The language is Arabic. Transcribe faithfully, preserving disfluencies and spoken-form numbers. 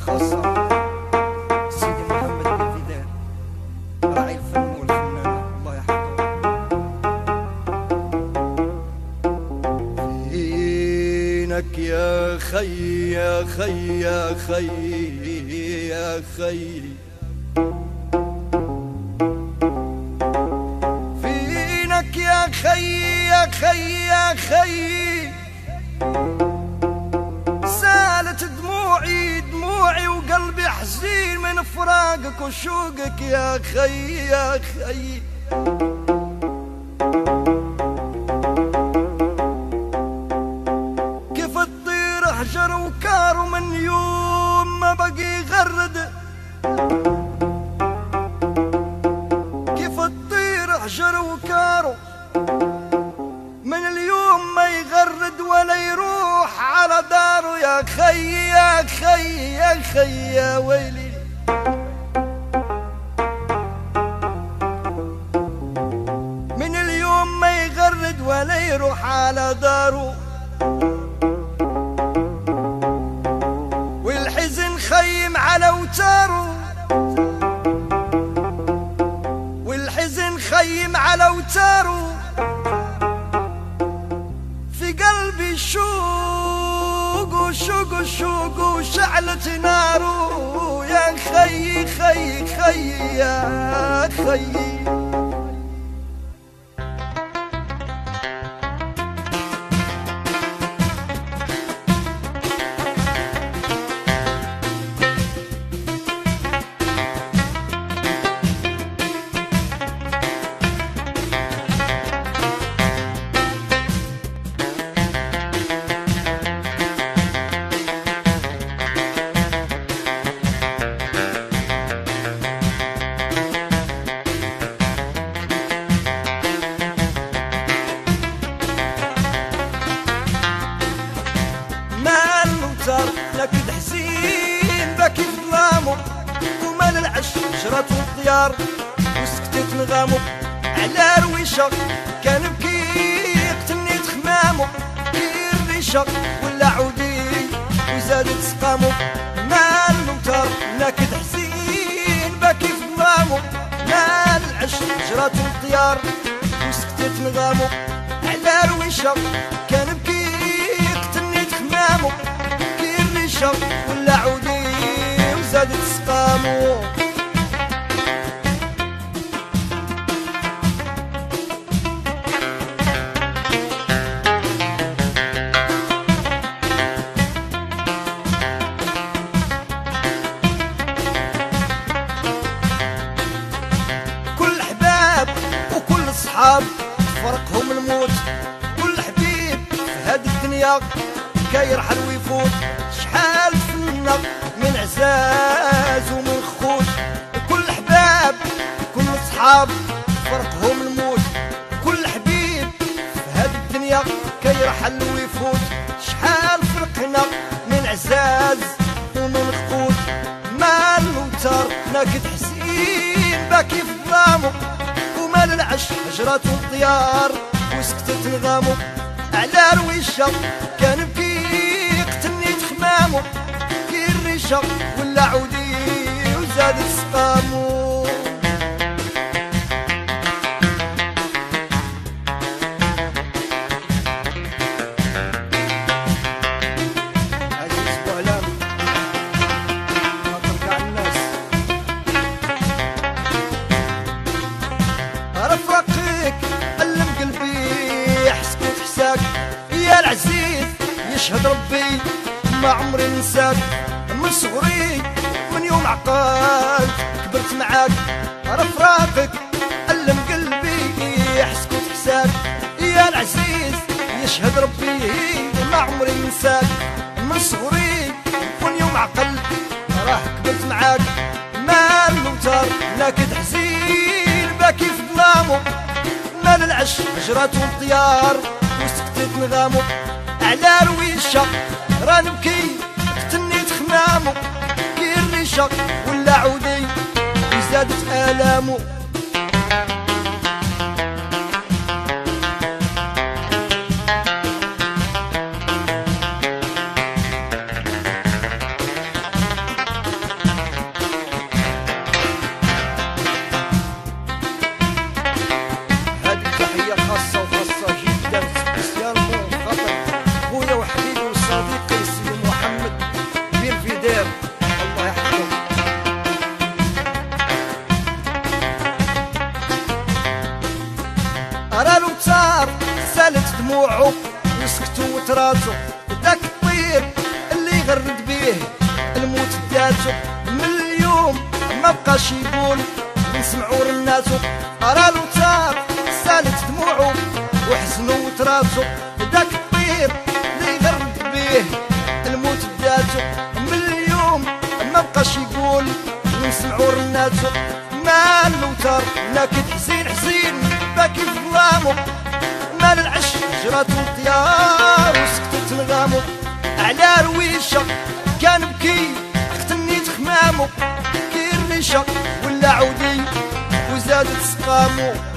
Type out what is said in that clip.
خاصة سيدي محمد بن فدان راعي الفن والفنانة الله يحفظه. فينك يا خي يا خي يا خي يا خي، فينك يا خي يا خي يا خي، سالت دموعي دموعي وقلبي حزين من فراقك وشوقك يا خي يا خي. كيف تطير حجر وكار ومن يوم ما بقي غرد، كيف تطير حجر وكار من اليوم ما يغرد ولا يروح على داره يا خي يا خي يا خي يا ويلي. من اليوم ما يغرد ولا يروح على داره، والحزن خيم على اوتاره، والحزن خيم على اوتاره، في قلبي شوق وشوق وشوق وشعلت ناره يا خي خي خي يا خي. نكد حزين باكي في ظلامه، ومال العش جرات الديار وسكتت نغامه، على رويشة كان بكي قتلني تخمامه، كي الريشة ولا عودي وزادت سقامه. مال الموتار نكد حزين باكي في ظلامه، مال العش جرات الديار وسكتت نغامه، على رويشة كان بكي قتلني تخمامه، ولا عودي وزادت سقامو. كل حباب وكل صحاب فرقهم الموت، كل حبيب في هاد الدنيا كيرحل ويفوت، شحال فينا من عزاز ومن خوت، كل حباب كل صحاب فرقهم الموت، كل حبيب في هاد الدنيا كيرحل ويفوت، شحال فرقنا من عزاز ومن خوت. مال الموتار ناكد حزين باكي في ظلامه، ومال العش هجرات الديار وسكتت نظامه، على رويشة كان بكي تخمامه، كي الريشة ولا عودي وزادت سقامو. هذا الاسبوع لام خاطر كاع الناس رفرقيك علم قلبي حسكت حساك يا العزيز يشهد ربي ما عمري نساك، من صغري من يوم عقلت كبرت معاك، رفراقك علم قلبي حسكت حساك يا العزيز يشهد ربي ما عمري نساك، من صغري من يوم عقلت راه كبرت معاك. مال الموتار ناكد حزين باكي في ظلامه، مال العش هجرات والديار وسكتت نغامه، على رويشة راه نبكي قتلني تخمامو، كي الريشة ولا عودي وزادت آلامو. على لوتار سالت دموعه وسكتو وتراسو داك الطير اللي غرد بيه الموت داتو من اليوم ما بقاش يقول نسمعو رناتو على لوتار سالت دموعه وحزنو وتراسو داك الطير اللي غرد بيه الموت داتو من اليوم ما بقاش يقول نسمعو رناتو مال لوتار ناكد حزين حزين باكي في ظلامو مال العش جراتو الطيار وسكتت نغامو على رويشة كان بكي اختنيت خمامو كي الريشة ولا عودي وزادت سقامو